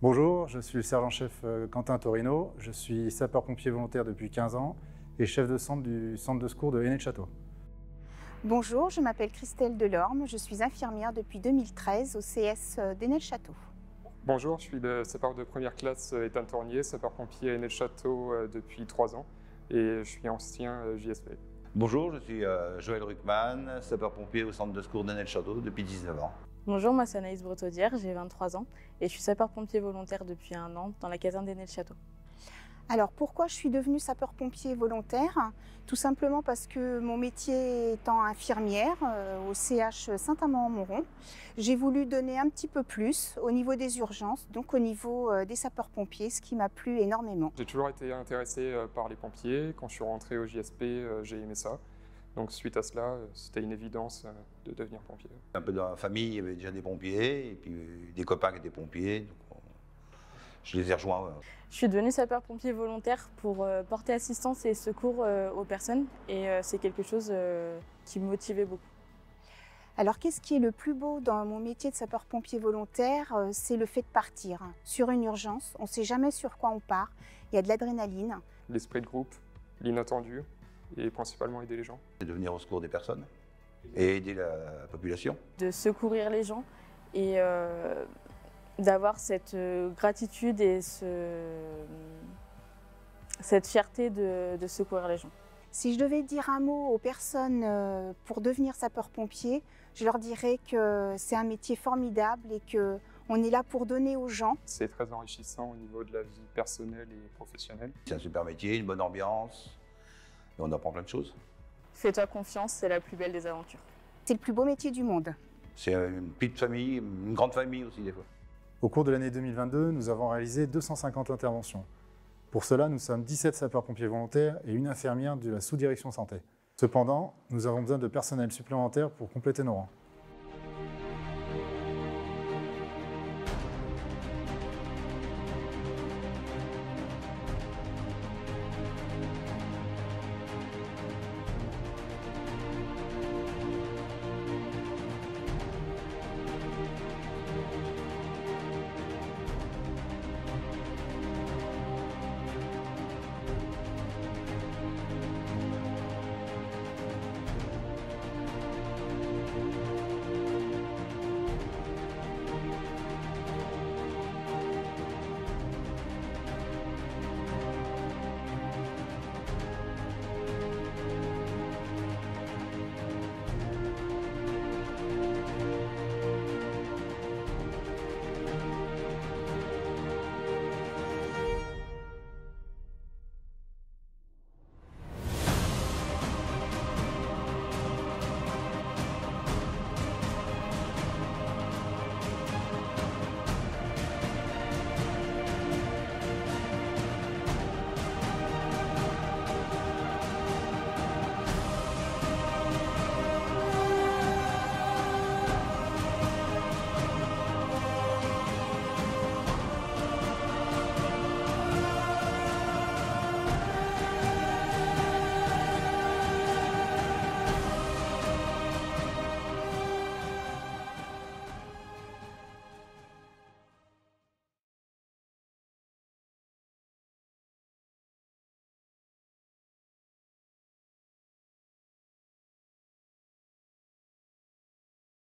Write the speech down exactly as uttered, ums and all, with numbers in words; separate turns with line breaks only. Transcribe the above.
Bonjour, je suis le sergent-chef euh, Quentin Torino, je suis sapeur-pompier volontaire depuis quinze ans et chef de centre du centre de secours de Henay-le-Château.
Bonjour, je m'appelle Christelle Delorme, je suis infirmière depuis deux mille treize au C S d'Henay-le-Château.
Bonjour, je suis le sapeur de première classe Étienne Tournier, sapeur-pompier à Henay-le-Château depuis trois ans et je suis ancien J S P.
Bonjour, je suis euh, Joël Ruckman, sapeur-pompier au centre de secours d'Henay-le-Château depuis dix-neuf ans.
Bonjour, moi c'est Anaïs Bretaudière, j'ai vingt-trois ans et je suis sapeur-pompier volontaire depuis un an dans la caserne d'Henay-le-Château.
Alors pourquoi je suis devenue sapeur-pompier volontaire? Tout simplement parce que mon métier étant infirmière euh, au C H Saint-Amand-en-Montrond, j'ai voulu donner un petit peu plus au niveau des urgences, donc au niveau euh, des sapeurs-pompiers, ce qui m'a plu énormément.
J'ai toujours été intéressé par les pompiers. Quand je suis rentré au J S P, euh, j'ai aimé ça. Donc suite à cela, c'était une évidence de devenir pompier.
Un peu dans la famille, il y avait déjà des pompiers, et puis des copains qui étaient pompiers, donc on... je les ai rejoints. Ouais.
Je suis devenue sapeur-pompier volontaire pour euh, porter assistance et secours euh, aux personnes et euh, c'est quelque chose euh, qui me motivait beaucoup.
Alors qu'est-ce qui est le plus beau dans mon métier de sapeur-pompier volontaire? C'est le fait de partir sur une urgence, on ne sait jamais sur quoi on part, il y a de l'adrénaline.
L'esprit de groupe, l'inattendu et principalement aider les gens.
C'est de venir au secours des personnes et aider la population.
De secourir les gens et euh, d'avoir cette gratitude et ce, cette fierté de, de secourir les gens.
Si je devais dire un mot aux personnes pour devenir sapeur-pompier, je leur dirais que c'est un métier formidable et qu'on est là pour donner aux gens.
C'est très enrichissant au niveau de la vie personnelle et professionnelle.
C'est un super métier, une bonne ambiance, et on apprend plein de choses.
Fais-toi confiance, c'est la plus belle des aventures.
C'est le plus beau métier du monde.
C'est une petite famille, une grande famille aussi des fois.
Au cours de l'année deux mille vingt-deux, nous avons réalisé deux cent cinquante interventions. Pour cela, nous sommes dix-sept sapeurs-pompiers volontaires et une infirmière de la sous-direction santé. Cependant, nous avons besoin de personnel supplémentaire pour compléter nos rangs.